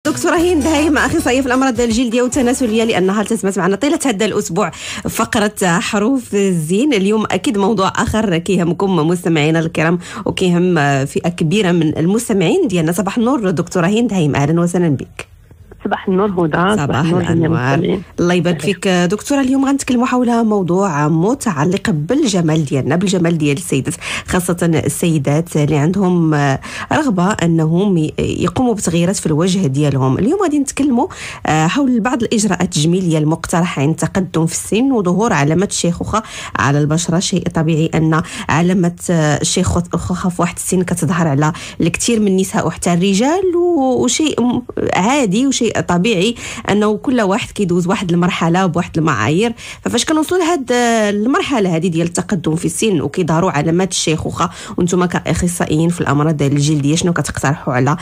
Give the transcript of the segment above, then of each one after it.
دكتورة هند هايم، أخصائية في الأمراض الجلدية والتناسلية، لأنها التزمت معنا طيلة هذا الأسبوع فقرة حروف الزين. اليوم أكيد موضوع آخر كيهمكم مستمعينا الكرام وكيهم فئة كبيرة من المستمعين ديالنا. صباح النور دكتورة هند هايم، أهلا وسهلا بك. صباح النور هدى. صباح الأنوار، الله يبارك فيك دكتورة. اليوم غنتكلموا حول موضوع متعلق بالجمال ديالنا، بالجمال ديال السيدات، خاصة السيدات اللي عندهم رغبة أنهم يقوموا بتغييرات في الوجه ديالهم. اليوم غادي نتكلموا حول بعض الإجراءات التجميلية المقترحة عند التقدم في السن وظهور علامات الشيخوخة على البشرة. شيء طبيعي أن علامة الشيخوخة في واحد السن كتظهر على الكثير من النساء وحتى الرجال، وشيء عادي وشيء طبيعي انه كل واحد كيدوز واحد المرحله بواحد المعايير. ففاش كنوصلوا لهاد المرحله هذه ديال التقدم في السن وكيظهروا علامات الشيخوخه، وانتم كاخصائيين في الامراض الجلديه شنو كتقترحوا على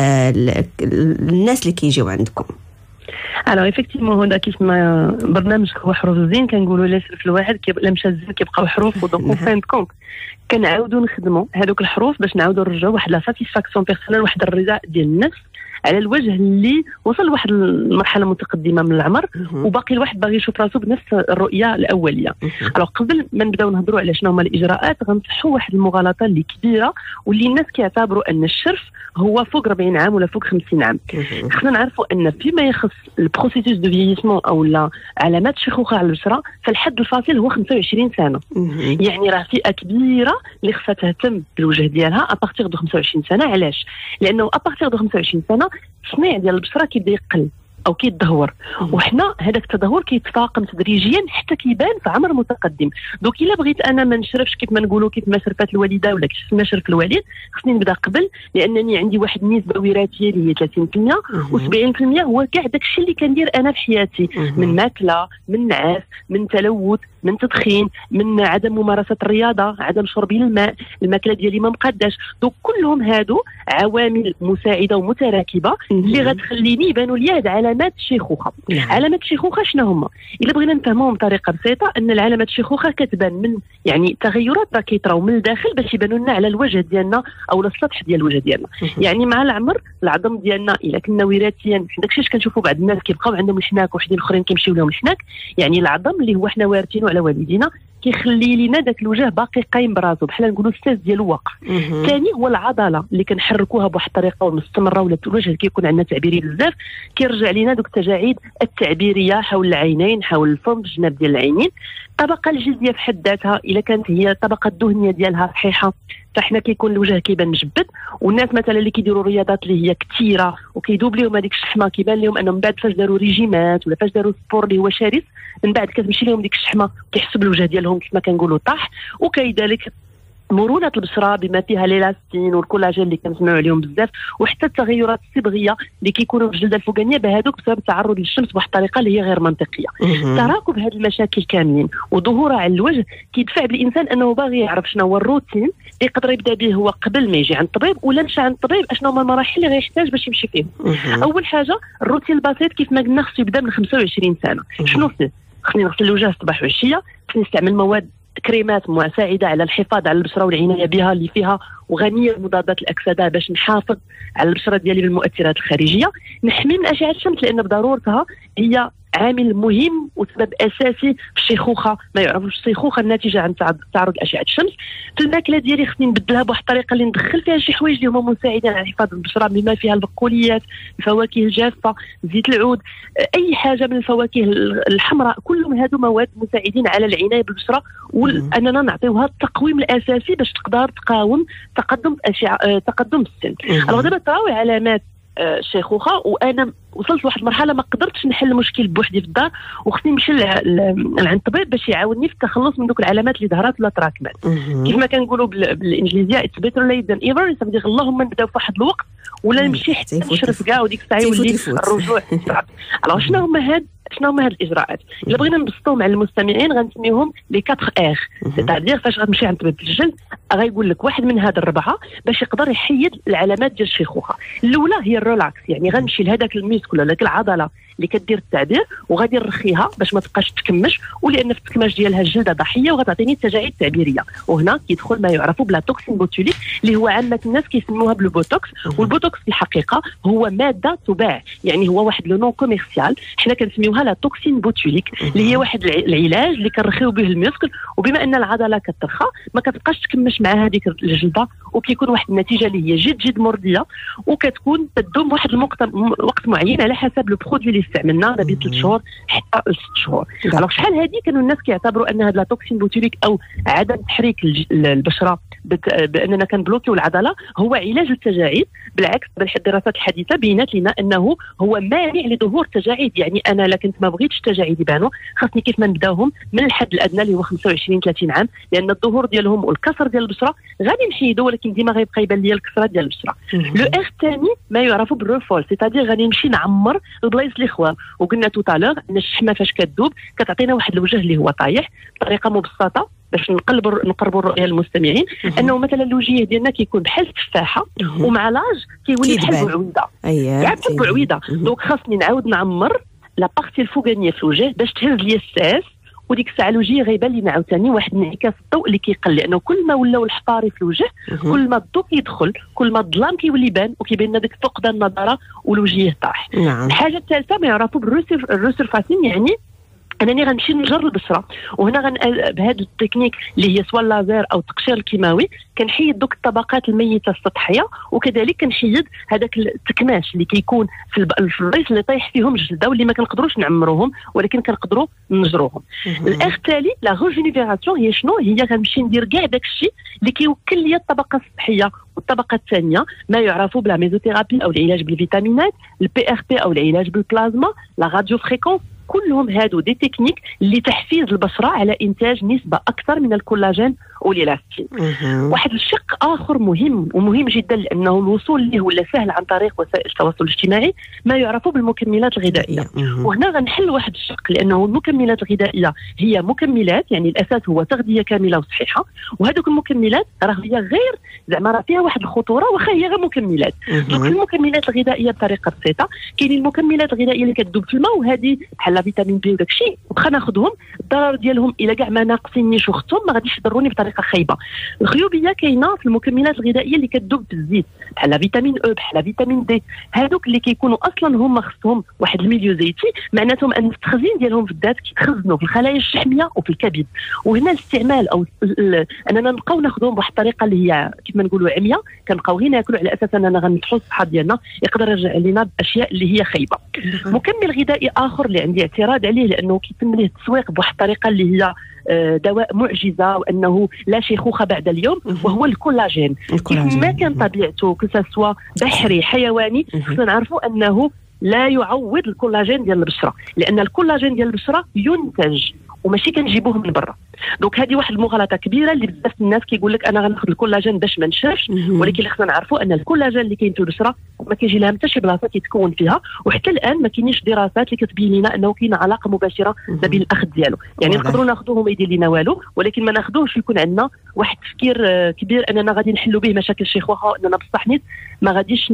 الناس اللي كيجيو عندكم؟ الوغ ايفيكتيفمون هذا كيف ما برنامج هو حروف الزين كنقولوا لا سر في الواحد لا مشى الزين كيبقاو حروف. ودونك فين كونت كنعاودوا نخدموا هذوك الحروف باش نعاودوا نرجعوا واحد لا ساتيسفاكسيون بيرسونيل، واحد الرضا ديال النفس على الوجه اللي وصل لواحد المرحله متقدمه من العمر وباقي الواحد باغي يشوف راسو بنفس الرؤيه الاوليه. الوغ قبل ما نبداو نهضروا على شنو هما الاجراءات غنصحوا واحد المغالطه اللي كبيره واللي الناس كيعتبروا ان الشرف هو فوق 40 عام ولا فوق 50 عام. خصنا نعرفوا ان فيما يخص البروسيسوس دو فييسمون او لا علامات الشيخوخه على البشره فالحد الفاصل هو 25 سنه. يعني راه فئه كبيره اللي خصها تهتم بالوجه ديالها ابارتيغ دو 25 سنه. علاش؟ لانه ابارتيغ دو 25 سنه التصنيع ديال البشره كيبدا يقل او كيتدهور، وحنا هذاك التدهور كيتفاقم تدريجيا حتى كيبان في عمر متقدم. دوك الا بغيت انا ما نشرفش كيف ما نقولوا كيف ما شرفت الوالده ولا كيف ما شرف الوالد، خصني نبدا قبل، لانني عندي واحد النسبه وراثيه اللي هي 30% و70% هو كاع داكشي اللي كندير انا في حياتي، من ماكله، من نعاس، من تلوث، من تدخين، من عدم ممارسه الرياضه، عدم شرب الماء، الماكله ديالي ما مقاداش. دوك كلهم هادو عوامل مساعده ومتراكبه اللي غتخليني يبانوا لي هاد علامات الشيخوخه. علامات الشيخوخه شنو هما؟ الا بغينا نفهموهم بطريقه بسيطه، ان العلامات الشيخوخه كتبان من يعني تغيرات راه كيطراو من الداخل باش يبانوا لنا على الوجه ديالنا او السطح ديال الوجه ديالنا. يعني مع العمر العظم ديالنا الا كنا وراثيا داكشي اش كنشوفوا بعض الناس كيبقاو عندهم الحناك وحدين الاخرين كيمشيو لهم الحناك، يعني العظم اللي هو حنا وارثينه على والدينا كيخلي لنا داك الوجه باقي قايم براسو بحال نقولوا الساس ديالو واقع. ثاني هو العضله اللي كنحركوها بواحد الطريقه ومستمره، ولا الوجه كيكون عندنا تعبيري بزاف كيرجع لنا دوك التجاعيد التعبيريه حول العينين، حول الفم، الجناب ديال العينين. الطبقه الجلديه في حد ذاتها الا كانت هي الطبقه الدهنيه ديالها صحيحه فاحنا كيكون الوجه كيبان مجبد. والناس مثلا اللي كيديروا رياضات اللي هي كثيره وكيذوب لهم هذيك الشحمه كيبان لهم انهم بعد فاش داروا ريجيمات ولا فاش داروا سبور اللي هو شرس من بعد كتمشي لهم ديك الشحمه كيحسوا بالوجه ديالهم كما كنقولوا طاح. وكذلك مرونة البشرة بما فيها ليلاستين والكولاجين اللي كنسمعوا عليهم بزاف، وحتى التغيرات الصبغية اللي كيكونوا في الجلدة الفوقانية بهذوك بسبب التعرض للشمس بواحد الطريقة اللي هي غير منطقية. تراكم هذه المشاكل كاملين وظهورها على الوجه كيدفع بالإنسان أنه باغي يعرف شنو هو الروتين اللي يقدر يبدا به هو قبل ما يجي عند الطبيب، ولا مشى عند الطبيب اشنو هما المراحل اللي غيحتاج باش يمشي فيهم. أول حاجة الروتين البسيط كيف ما قلنا خصو يبدا من 25 سنة. شنو فيه؟ خصني نغسل الوجه صباح وعشية، خصني نستعمل مواد كريمات مساعدة على الحفاظ على البشرة والعناية بها اللي فيها وغنية بمضادات الأكسدة باش نحافظ على البشرة ديالي بالمؤثرات الخارجية. نحمي من أشعة الشمس لأن بضرورتها هي عامل مهم وسبب أساسي في الشيخوخة، ما يعرفوش الشيخوخة الناتجة عن تعرض لأشعة الشمس. في الماكلة ديالي خصني نبدلها بواحد الطريقة اللي ندخل فيها شي حوايج اللي هما مساعدين على حفاظ البشرة بما فيها البقوليات، الفواكه الجافة، زيت العود، أي حاجة من الفواكه الحمراء، كلهم هادو مواد مساعدين على العناية بالبشرة وأننا نعطيوها التقويم الأساسي باش تقدر تقاوم تقدم السن. alors دابا تراوي علامات الشيخوخه وانا وصلت لواحد المرحله ما قدرتش نحل المشكل بوحدي في الدار وخصني نمشي لعند الطبيب باش يعاونني في التخلص من دوك العلامات اللي ظهرت ولا تراكمات. كيف ما كنقولوا بالانجليزيه اتس بيتر ليت ذان ايفر، يعني اللهم نبداو في واحد الوقت ولا نمشي حتى نشرف كاع وديك الساعه يولي الرجوع صعب. alors شنو هما هاد شنو هما هاد الاجراءات الا بغينا نبسطوهم على المستمعين غنسميهم لي 4 ار. سيتادير فاش غتمشي عند طبيب الجلد غيقول لك واحد من هاد الربعه باش يقدر يحيد العلامات ديال الشيخوخه. الاولى هي الريلاكس، يعني غنمشي لهذاك الميسكل ولا العضله اللي كدير التعبير وغادي نرخيها باش ما تبقاش تكمش، ولان في التكماش ديالها الجلده ضحيه وغتعطيني التجاعيد التعبيريه. وهنا كيدخل ما يعرف بلا توكسين بوتوليك اللي هو عامه الناس كيسموها بالبوتوكس. والبوتوكس في الحقيقه هو ماده تباع، يعني هو واحد لو نون كوميرسيال، حنا كنسميوها لا توكسين بوتوليك اللي هي واحد العلاج اللي كنرخيو به الميسكل، وبما ان العضله كترخى ما كتبقاش تكمش مع هذيك الجلده، وكيكون واحد النتيجه اللي هي جد مرضيه، وكتكون تدوم واحد وقت معين على حسب لو برودوي اللي استعملنا ما بين 3 شهور حتى 6 شهور. الوغ شحال هذه كانوا الناس كيعتبروا ان هذا لا توكسين بوتوليك او عدم تحريك البشره باننا كنبلوكيو العضله هو علاج التجاعيد. بالعكس الدراسات الحديثه بينات لنا انه هو مانع لظهور تجاعيد، يعني انا لا كنت ما بغيتش التجاعيد يبانوا خاصني كيف ما نبداوهم من الحد الادنى اللي هو 25 30 عام، لان الظهور ديالهم والكسر ديال البشره غادي نحيدو، ولكن ديما غيبقى يبان ليا الكسره ديال البشره. لو ار الثاني ما يعرف بالريفول، سيتادير غادي نمشي نعمر البلايص اللي خوام، وقلنا توتالور ان الشحمه فاش كتذوب كتعطينا واحد الوجه اللي هو طايح بطريقه مبسطه باش نقربوا الرؤيه للمستمعين. انه مثلا الوجه ديالنا كيكون بحال التفاحه ومع لاج كيولي بحال بعويده، بحال بعويده. دونك خاصني نعاود نعمر لا بارتي الفوقانيه في الوجه باش تهز لي الساس، وديك الساعه الوجه غيبان لينا عاوتاني واحد انعكاس الضوء اللي كيقل، لانه كل ما ولاو الحفاري في الوجه كل ما الضوء كيدخل كل ما الظلام كيولي يبان وكيبان لنا ديك فقدان النضاره والوجه طاح. الحاجه الثالثه ما يعرفوا بالروسيرفاسين، يعني انني غنمشي نجر البشره، وهنا بهذا التكنيك اللي هي سواء اللازير او التقشير الكيماوي كنحيد دوك الطبقات الميته السطحيه، وكذلك كنحيد هذاك التكماش اللي كيكون في البلايص اللي طايح فيهم الجلده واللي ما كنقدروش نعمروهم ولكن كنقدروا نجروهم. الاخ التالي لا ريجينيفيراسيون هي شنو؟ هي غنمشي ندير كاع داك الشيء اللي كيوكل لي الطبقه السطحيه والطبقه الثانيه، ما يعرف بلا ميزوثيرابي او العلاج بالفيتامينات، البي ار بي او العلاج بالبلازما، لا راديو فريكونس. كلهم هادو دي تكنيك اللي تحفيز البشره على انتاج نسبه اكثر من الكولاجين والإلاستين. واحد الشق اخر مهم جدا، لانه الوصول اللي هو سهل عن طريق وسائل التواصل الاجتماعي، ما يعرف بالمكملات الغذائيه. وهنا غنحل واحد الشق، لانه المكملات الغذائيه هي مكملات، يعني الاساس هو تغذيه كامله وصحيحه، وهذوك المكملات راه هي غير زعما راه فيها واحد الخطوره واخا هي غير مكملات. دونك المكملات الغذائيه بطريقه بسيطه، كاينين المكملات الغذائيه اللي كتذوب في الماء، وهذه بحال فيتامين بي وداك الشيء واخا ناخذهم الضرر ديالهم الا كاع ما ناقصينيش وختهم ما غاديش يضروني بطريقه خايبه. الخيوبيه كاينه في المكملات الغذائيه اللي كتذوب في الزيت، بحال فيتامين او بحال فيتامين دي، هذوك اللي كيكونوا اصلا هما خصهم واحد الميليو زيتي، معناتهم ان التخزين ديالهم في الذات كيتخزنوا في الخلايا الشحميه وفي الكبد. وهنا الاستعمال او اننا نبقاو ناخذهم بواحد الطريقه اللي هي كيف ما نقولوا عمياء، كنبقاو غير ناكلوا على اساس اننا غنفتحوا الصحه ديالنا، يقدر يرجع لنا باشياء اللي هي خايبه. مكمل غذائي اخر اللي عندي اعتراض عليه، لانه كيتم ليه التسويق بواحد الطريقه اللي هي دواء معجزه وانه لا شيخوخه بعد اليوم، وهو الكولاجين. كيف ما كان طبيعته كسوا بحري حيواني، خصنا نعرفوا انه لا يعوض الكولاجين ديال البشره، لان الكولاجين ديال البشره ينتج وماشي كنجيبوه من برا. دونك هذه واحد المغالطه كبيره اللي بزاف الناس كيقول لك انا غناخذ الكولاجين باش ما نشرفش، ولكن اللي خصنا نعرفوا ان الكولاجين اللي كاين في البشره ما كيجي لها حتى شي بلاصه كيتكون فيها، وحتى الان ما كاينيش دراسات اللي كتبين لنا انه كاين علاقه مباشره ما بين الاخذ ديالو. يعني نقدروا ناخذوه وما يدير لنا والو، ولكن ما ناخذوهش يكون عندنا واحد التفكير كبير اننا غادي نحلوا به مشاكل الشيخوخه، واننا بصح نيت ما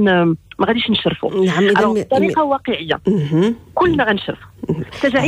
غاديش نشرفوا. بطريقه واقعيه كلنا غنشرفوا. التجاعيد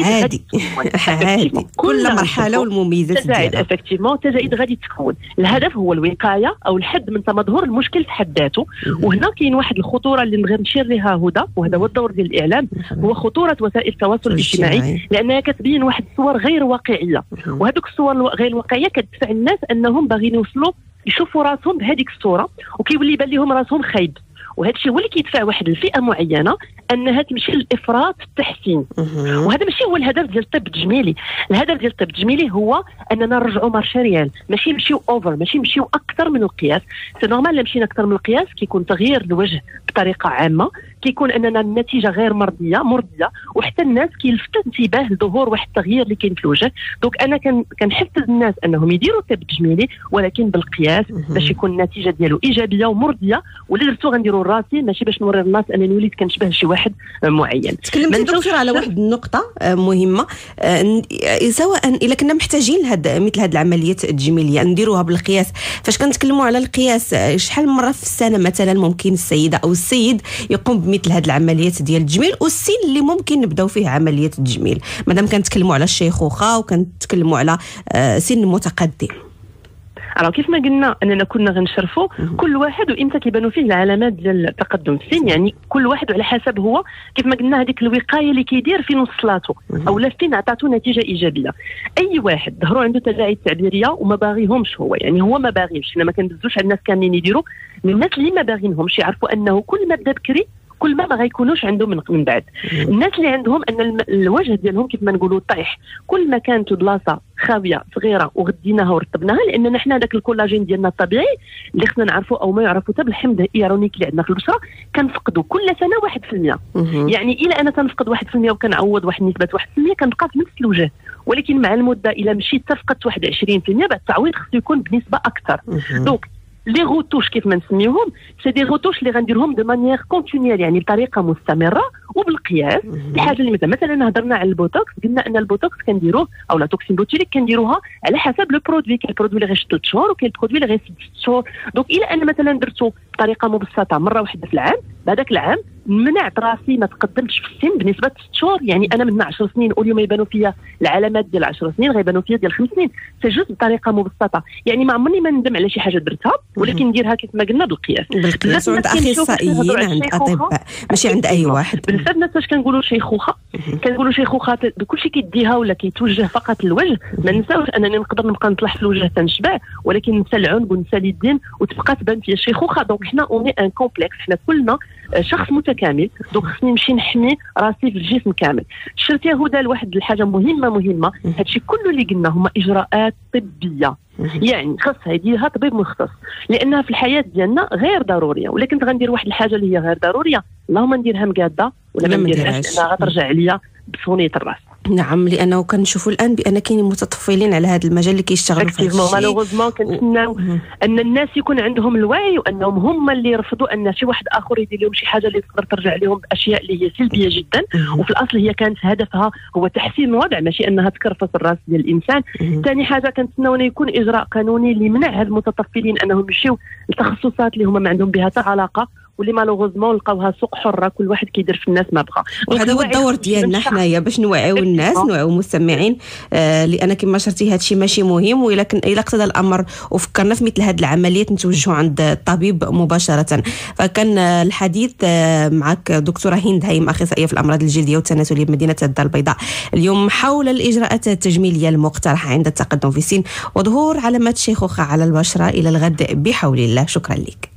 عادي كل مرحله والمميزات ديالها. افكتيفمون التجاعيد غادي تكون، الهدف هو الوقايه او الحد من تمظهر المشكل في حد ذاته. وهنا كاين واحد الخطوره اللي نبغي نشير لها هدى، وهذا هو الدور ديال الاعلام، هو خطوره وسائل التواصل الاجتماعي، لانها كتبين واحد الصور غير واقعيه، وهذوك الصور غير الواقعيه كتدفع الناس انهم باغيين يوصلوا يشوفوا راسهم بهذيك الصوره، وكيولي يبان لهم راسهم خايب. وهذا الشيء هو اللي كيدفع واحد الفئه معينه انها تمشي للافراط في التحسين. وهذا ماشي هو الهدف ديال الطب التجميلي. الهدف ديال الطب التجميلي هو اننا نرجعوا مارشي ريال، ماشي نمشيو اوفر، ماشي نمشيو اكثر من القياس. سي نورمال الا مشينا اكثر من القياس كيكون تغيير الوجه بطريقه عامه، كيكون اننا النتيجه غير مرضيه وحتى الناس كيلفتوا انتباه لظهور واحد التغيير اللي كاين في الوجه. دونك انا كنحفز الناس انهم يديروا الطب التجميلي ولكن بالقياس باش يكون النتيجه ديالو ايجابيه ومرضيه، واللي درتو غنديروا راسي ماشي باش نوري الناس انني وليت كنشبه شي واحد معين. تكلمتي دكتور على واحد النقطه مهمه، سواء الا كنا محتاجين مثل هاد العمليات التجميليه نديروها بالقياس. فاش كنتكلموا على القياس، شحال مره في السنه مثلا ممكن السيده او السيد يقوم بمثل هاد العمليات ديال التجميل، والسن اللي ممكن نبداو فيه عمليات التجميل مادام كنتكلموا على الشيخوخه وكنتكلموا على سن متقدم؟ كيف ما قلنا اننا كنا غنشرفوا كل واحد وامتى كيبانوا فيه العلامات ديال التقدم في السن، يعني كل واحد على حسب هو كيف ما قلنا هذيك الوقايه اللي كيدير فين وصلاته او لا فين عطاتو نتيجه ايجابيه. اي واحد ظهروا عنده تجاعيد تعبيريه وما باغيهمش هو، يعني هو ما باغيش، حنا ما كندزوش على الناس كاملين يديروا، الناس اللي ما باغينهمش يعرفوا انه كل ما بدا بكري كل ما غيكونوش عندهم من بعد. الناس اللي عندهم ان الوجه ديالهم كيف ما نقولوا طايح، كل ما كانت البلاصه خاويه صغيره وغديناها ورطبناها، لان حنا داك الكولاجين ديالنا الطبيعي اللي خصنا نعرفوا او ما يعرفوا حتى بالحمض الايرونيك اللي عندنا في البشره كنفقدوا كل سنه 1%. يعني الى انا تنفقد 1% وكنعوض واحد نسبه 1% كنبقى في نفس الوجه، ولكن مع المده الى مشيت تفقدت واحد 20% بعد التعويض خصو يكون بنسبه اكثر. دونك لي غوتوش كيف ما نسميوهم سي دي غوتوش اللي غنديرهم دو مانيير كونتينيير، يعني بطريقه مستمره وبالقياس. الحاجه اللي مثلا هضرنا على البوتوكس، قلنا ان البوتوكس كنديروه او لا توكسين بوتوليك كنديروها على حسب لو برودوي، كاين البرودوي اللي غير 3 شهور وكاين البرودوي اللي غير 6 شهور. دونك الى ان مثلا درتو بطريقه مبسطه مره واحده في العام، بهذاك العام منعت راسي ما تقدمتش في السن بنسبه 6 شهور، يعني انا من 10 سنين اليوم يبانوا فيا العلامات ديال 10 سنين غيبانوا فيا ديال 5 سنين، سي جوست بطريقه مبسطه. يعني ما عمرني ما ندم على شي حاجه درتها، ولكن نديرها كيف ما قلنا بالقياس وعند اخصائيين عند اطباء ماشي عند اي واحد. بزاف الناس فاش كنقولوا شيخوخه كلشي كيديها ولا كيتوجه فقط للوجه. ما ننساوش انني نقدر نبقى نطلع في الوجه تنشبع، ولكن ننسى العنق وننسى اليدين وتبقى تبان فيا الشيخوخه. دونك حنا اوني ان كومبلكس، حنا كلنا شخص متكامل، دونك خصني نمشي نحمي راسي في الجسم كامل. شرت يهودا لواحد الحاجه مهمه، هادشي كله اللي قلنا هما اجراءات طبيه، يعني خاصها يديرها طبيب مختص، لانها في الحياه ديالنا غير ضروريه. ولكن غندير واحد الحاجه اللي هي غير ضروريه اللهم نديرها مقاده ولا ما نديرهاش لانها غترجع عليا بصونيه الراس. نعم، لانه كنشوفوا الان بان كاينين متطفلين على هذا المجال اللي كيشتغلوا في هذا الشيء. مالوغوزمون كنتسناو ان الناس يكون عندهم الوعي وانهم هم اللي يرفضوا ان شي واحد اخر يدير لهم شي حاجه اللي تقدر ترجع لهم باشياء اللي هي سلبيه جدا. وفي الاصل هي كانت هدفها هو تحسين الوضع، ماشي انها تكرفس الراس ديال الانسان. ثاني حاجه كنتسناو ان يكون اجراء قانوني اللي يمنع هاد المتطفلين انهم يمشيو لتخصصات اللي هما ما عندهم بها حتى علاقه، واللي مالوغوزمون لقاوها سوق حره، كل واحد كيدير في الناس ما بغى. وهذا هو الدور ديالنا حنايا باش نوعيو الناس، نوعيو المستمعين، لان كما شرتي هذا الشيء ماشي مهم، والا اقتضى الامر وفكرنا في مثل هذه العمليات نتوجهوا عند الطبيب مباشره. فكان الحديث معك دكتوره هند هيم، اخصائيه في الامراض الجلديه والتناسليه بمدينه الدار البيضاء، اليوم حول الاجراءات التجميليه المقترحه عند التقدم في السن وظهور علامات شيخوخه على البشره. الى الغد بحول الله. شكرا لك.